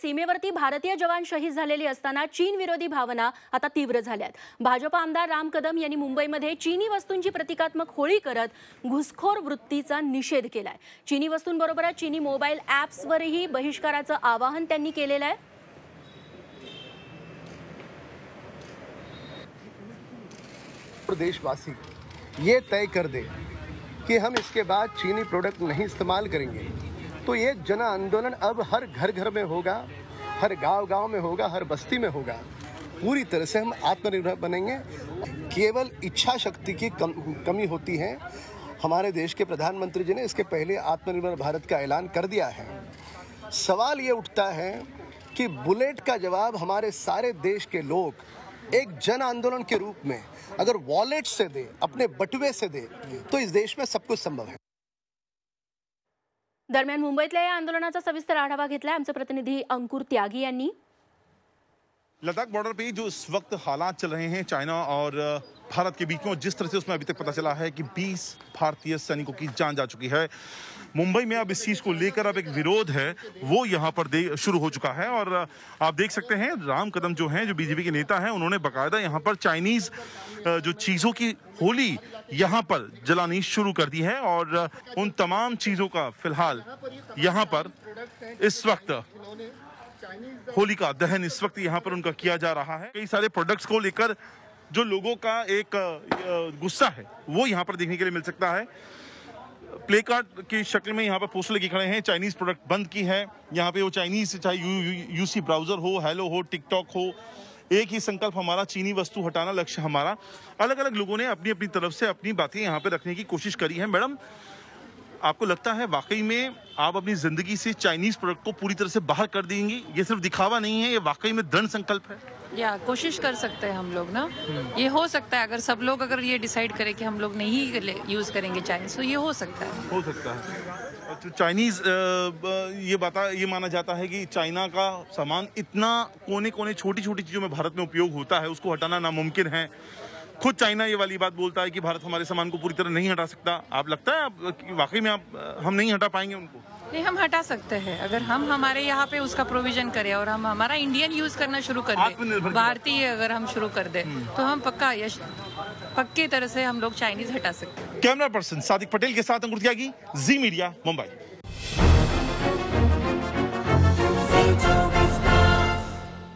सीमेवरती भारतीय जवान शहीद झालेले असताना चीन विरोधी भावना आता तीव्र झाल्यात। भाजप आमदार राम कदम यांनी मुंबईमध्ये चीनी वस्तूंची प्रतिकात्मक होळी करत घुसखोर वृत्तीचा निषेध केलाय। चीनी वस्तूंबरोबरच चीनी मोबाईल ॲप्सवरही बहिष्काराचं आवाहन त्यांनी केलेलं आहे। देशवासी ये तय कर दे कि हम इसके बाद चीनी प्रोडक्ट नहीं इस्तेमाल करेंगे, तो ये जन आंदोलन अब हर घर घर में होगा, हर गांव गांव में होगा, हर बस्ती में होगा। पूरी तरह से हम आत्मनिर्भर बनेंगे। केवल इच्छा शक्ति की कमी होती है। हमारे देश के प्रधानमंत्री जी ने इसके पहले आत्मनिर्भर भारत का ऐलान कर दिया है। सवाल ये उठता है कि बुलेट का जवाब हमारे सारे देश के लोग एक जन आंदोलन के रूप में अगर वॉलेट से दे, अपने बटुए से दे, तो इस देश में सब कुछ संभव है। दरम्यान मुंबईतल्या या आंदोलनाचा सविस्तर आढावा घेतलाय आमचे प्रतिनिधी अंकुर त्यागी यांनी। लद्दाख बॉर्डर पे जो इस वक्त हालात चल रहे हैं चाइना और भारत के बीच में, जिस तरह से उसमें अभी तक पता चला है कि 20 भारतीय सैनिकों की जान जा चुकी है। मुंबई में अब इस चीज को लेकर अब एक विरोध है वो यहाँ पर शुरू हो चुका है। और आप देख सकते हैं राम कदम जो हैं, जो बीजेपी के नेता हैं, उन्होंने बाकायदा यहाँ पर चाइनीज जो चीजों की होली यहाँ पर जलानी शुरू कर दी है। और उन तमाम चीजों का फिलहाल यहाँ पर इस वक्त होली का दहन इस वक्त यहाँ पर उनका किया जा रहा है। कई सारे प्रोडक्ट्स को लेकर जो लोगों का एक गुस्सा है वो यहाँ पर देखने के लिए मिल सकता है। प्ले कार्ड की शक्ल में यहाँ पर पोस्टर लगे खड़े हैं, चाइनीज प्रोडक्ट बंद की है। यहाँ पे वो चाइनीज, चाहे यूसी ब्राउजर हो, हेलो हो, टिकटॉक हो, एक ही संकल्प हमारा, चीनी वस्तु हटाना लक्ष्य हमारा। अलग अलग लोगों ने अपनी अपनी तरफ से अपनी बातें यहाँ पे रखने की कोशिश करी है। मैडम, आपको लगता है वाकई में आप अपनी जिंदगी से चाइनीज प्रोडक्ट को पूरी तरह से बाहर कर देंगी? ये सिर्फ दिखावा नहीं है, ये वाकई में दृढ़ संकल्प है। या कोशिश कर सकते हैं हम लोग ना, ये हो सकता है। अगर सब लोग अगर ये डिसाइड करें कि हम लोग नहीं यूज करेंगे चाइनीज, तो ये हो सकता है। हो सकता है। तो चाइनीज ये माना जाता है कि चाइना का सामान इतना कोने कोने छोटी छोटी चीजों में भारत में उपयोग होता है, उसको हटाना नामुमकिन है। खुद चाइना ये वाली बात बोलता है कि भारत हमारे सामान को पूरी तरह नहीं हटा सकता। आप लगता है कि वाकई में हम नहीं हटा पाएंगे उनको? नहीं, हम हटा सकते हैं अगर हम हमारे यहाँ पे उसका प्रोविजन करें और हम हमारा इंडियन यूज करना शुरू कर दें, भारतीय अगर हम शुरू कर दें, तो हम पक्की तरह से हम लोग चाइनीज हटा सकते हैं। कैमरा पर्सन सादिक पटेल के साथ अंकुर त्यागी, जी मीडिया, मुंबई।